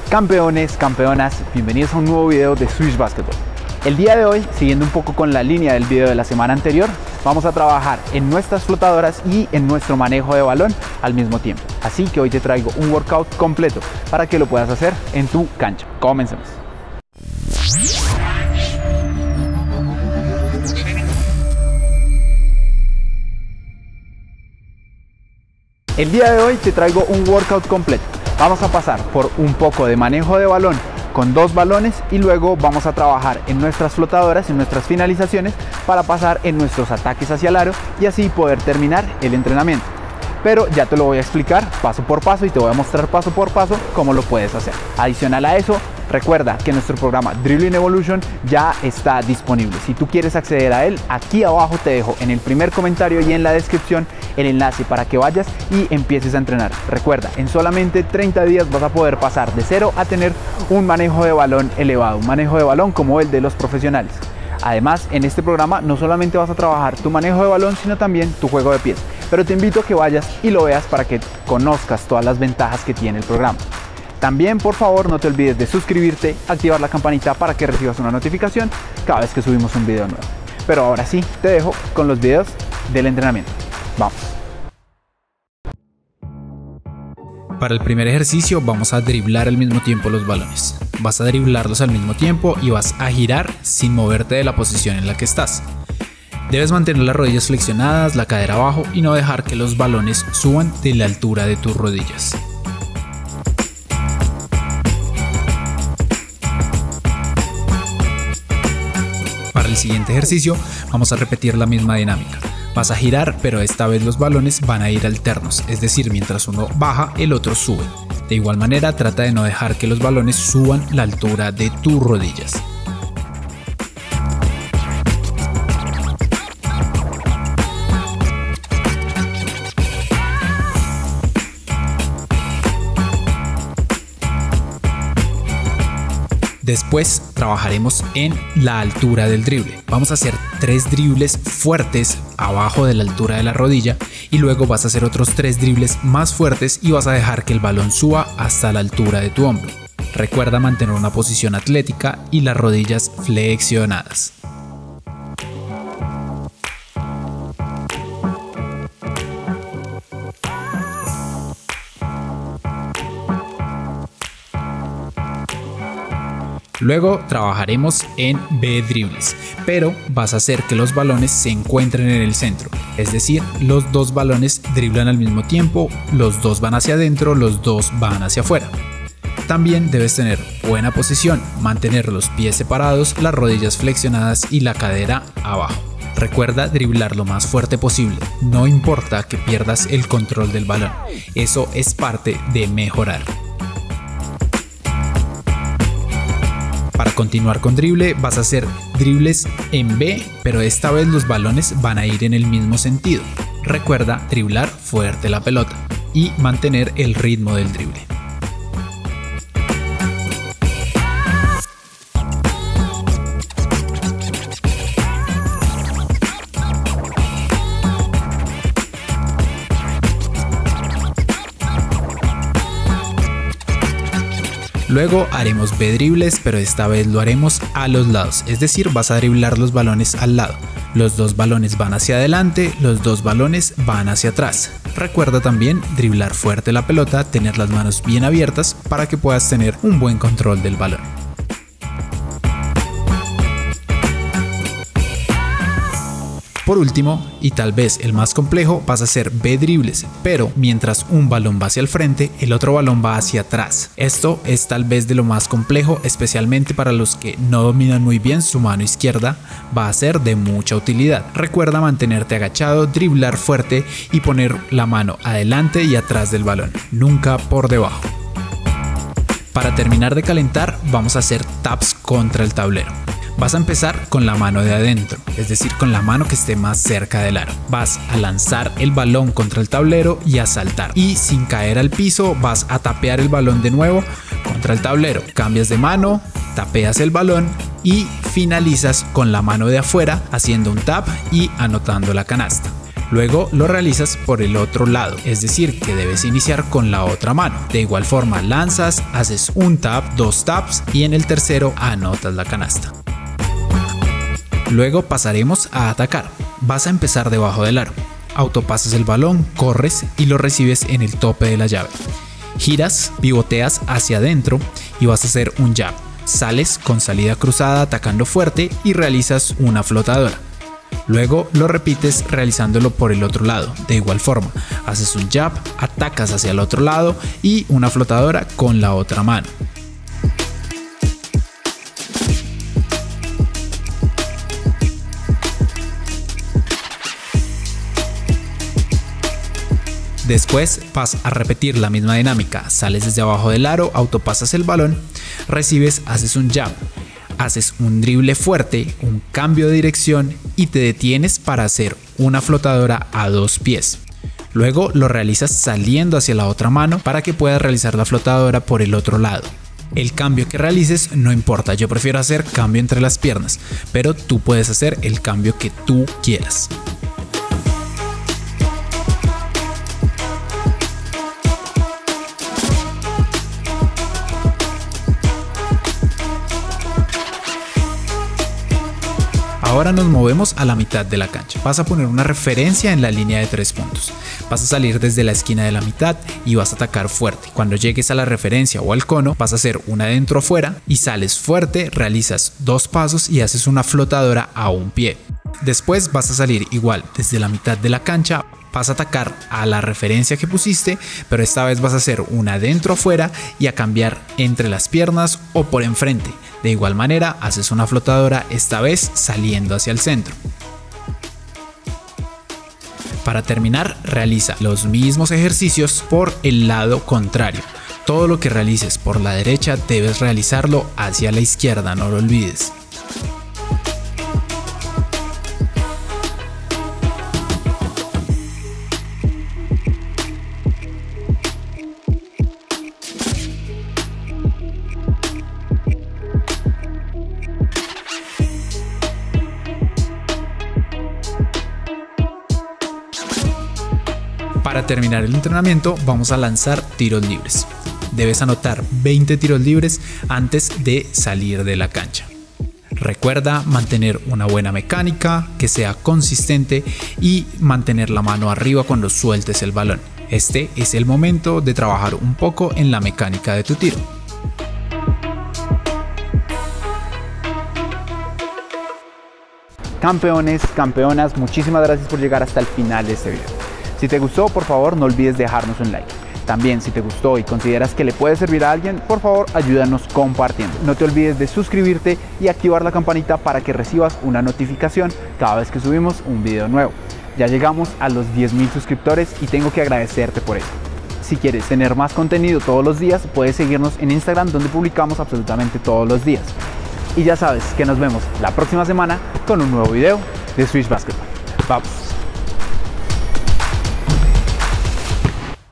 Campeones, campeonas, bienvenidos a un nuevo video de Swish Basketball. El día de hoy, siguiendo un poco con la línea del video de la semana anterior, vamos a trabajar en nuestras flotadoras y en nuestro manejo de balón al mismo tiempo. Así que hoy te traigo un workout completo para que lo puedas hacer en tu cancha. Comencemos. El día de hoy te traigo un workout completo. Vamos a pasar por un poco de manejo de balón con 2 balones y luego vamos a trabajar en nuestras flotadoras, en nuestras finalizaciones, para pasar en nuestros ataques hacia el aro y así poder terminar el entrenamiento. Pero ya te lo voy a explicar paso por paso y te voy a mostrar paso por paso cómo lo puedes hacer. Adicional a eso, recuerda que nuestro programa Dribbling Evolution ya está disponible. Si tú quieres acceder a él, aquí abajo te dejo en el primer comentario y en la descripción el enlace para que vayas y empieces a entrenar. Recuerda, en solamente 30 días vas a poder pasar de cero a tener un manejo de balón elevado, un manejo de balón como el de los profesionales. Además, en este programa no solamente vas a trabajar tu manejo de balón, sino también tu juego de pies. Pero te invito a que vayas y lo veas para que conozcas todas las ventajas que tiene el programa. También, por favor, no te olvides de suscribirte, activar la campanita para que recibas una notificación cada vez que subimos un video nuevo. Pero ahora sí, te dejo con los videos del entrenamiento. Vamos. Para el primer ejercicio vamos a driblar al mismo tiempo los balones. Vas a driblarlos al mismo tiempo y vas a girar sin moverte de la posición en la que estás. Debes mantener las rodillas flexionadas, la cadera abajo y no dejar que los balones suban de la altura de tus rodillas. Para el siguiente ejercicio vamos a repetir la misma dinámica. Vas a girar, pero esta vez los balones van a ir alternos, es decir, mientras uno baja, el otro sube. De igual manera, trata de no dejar que los balones suban la altura de tus rodillas. Después trabajaremos en la altura del drible. Vamos a hacer 3 dribles fuertes abajo de la altura de la rodilla y luego vas a hacer otros 3 dribles más fuertes y vas a dejar que el balón suba hasta la altura de tu hombro. Recuerda mantener una posición atlética y las rodillas flexionadas. Luego trabajaremos en B dribles, pero vas a hacer que los balones se encuentren en el centro, es decir, los 2 balones driblan al mismo tiempo, los 2 van hacia adentro, los 2 van hacia afuera. También debes tener buena posición, mantener los pies separados, las rodillas flexionadas y la cadera abajo. Recuerda driblar lo más fuerte posible, no importa que pierdas el control del balón, eso es parte de mejorar. Para continuar con drible vas a hacer dribles en B, pero esta vez los balones van a ir en el mismo sentido. Recuerda driblar fuerte la pelota y mantener el ritmo del drible. Luego haremos B dribles, pero esta vez lo haremos a los lados, es decir, vas a driblar los balones al lado. Los 2 balones van hacia adelante, los 2 balones van hacia atrás. Recuerda también driblar fuerte la pelota, tener las manos bien abiertas para que puedas tener un buen control del balón. Por último, y tal vez el más complejo, vas a hacer B dribles, pero mientras un balón va hacia el frente, el otro balón va hacia atrás. Esto es tal vez de lo más complejo, especialmente para los que no dominan muy bien su mano izquierda, va a ser de mucha utilidad. Recuerda mantenerte agachado, driblar fuerte y poner la mano adelante y atrás del balón, nunca por debajo. Para terminar de calentar, vamos a hacer taps contra el tablero. Vas a empezar con la mano de adentro, es decir, con la mano que esté más cerca del aro. Vas a lanzar el balón contra el tablero y a saltar. Y sin caer al piso vas a tapear el balón de nuevo contra el tablero. Cambias de mano, tapeas el balón y finalizas con la mano de afuera haciendo un tap y anotando la canasta. Luego lo realizas por el otro lado, es decir, que debes iniciar con la otra mano. De igual forma lanzas, haces un tap, 2 taps y en el tercero anotas la canasta. Luego pasaremos a atacar. Vas a empezar debajo del aro. Autopasas el balón, corres y lo recibes en el tope de la llave. Giras, pivoteas hacia adentro y vas a hacer un jab. Sales con salida cruzada atacando fuerte y realizas una flotadora. Luego lo repites realizándolo por el otro lado. De igual forma, haces un jab, atacas hacia el otro lado y una flotadora con la otra mano. Después vas a repetir la misma dinámica, sales desde abajo del aro, autopasas el balón, recibes, haces un jab, haces un drible fuerte, un cambio de dirección y te detienes para hacer una flotadora a 2 pies. Luego lo realizas saliendo hacia la otra mano para que puedas realizar la flotadora por el otro lado. El cambio que realices no importa, yo prefiero hacer cambio entre las piernas, pero tú puedes hacer el cambio que tú quieras. Ahora nos movemos a la mitad de la cancha. Vas a poner una referencia en la línea de 3 puntos. Vas a salir desde la esquina de la mitad y vas a atacar fuerte. Cuando llegues a la referencia o al cono, vas a hacer una adentro afuera y sales fuerte, realizas 2 pasos y haces una flotadora a un pie. Después vas a salir igual desde la mitad de la cancha, vas a atacar a la referencia que pusiste, pero esta vez vas a hacer una adentro afuera y a cambiar entre las piernas o por enfrente. De igual manera haces una flotadora, esta vez saliendo hacia el centro. Para terminar, realiza los mismos ejercicios por el lado contrario. Todo lo que realices por la derecha debes realizarlo hacia la izquierda, no lo olvides. Para terminar el entrenamiento vamos a lanzar tiros libres. Debes anotar 20 tiros libres antes de salir de la cancha. Recuerda mantener una buena mecánica, que sea consistente y mantener la mano arriba cuando sueltes el balón. Este es el momento de trabajar un poco en la mecánica de tu tiro. Campeones, campeonas, muchísimas gracias por llegar hasta el final de este video. Si te gustó, por favor no olvides dejarnos un like. También, si te gustó y consideras que le puede servir a alguien, por favor ayúdanos compartiendo. No te olvides de suscribirte y activar la campanita para que recibas una notificación cada vez que subimos un video nuevo. Ya llegamos a los 10.000 suscriptores y tengo que agradecerte por eso. Si quieres tener más contenido todos los días, puedes seguirnos en Instagram, donde publicamos absolutamente todos los días. Y ya sabes que nos vemos la próxima semana con un nuevo video de Swish Basketball. Vamos.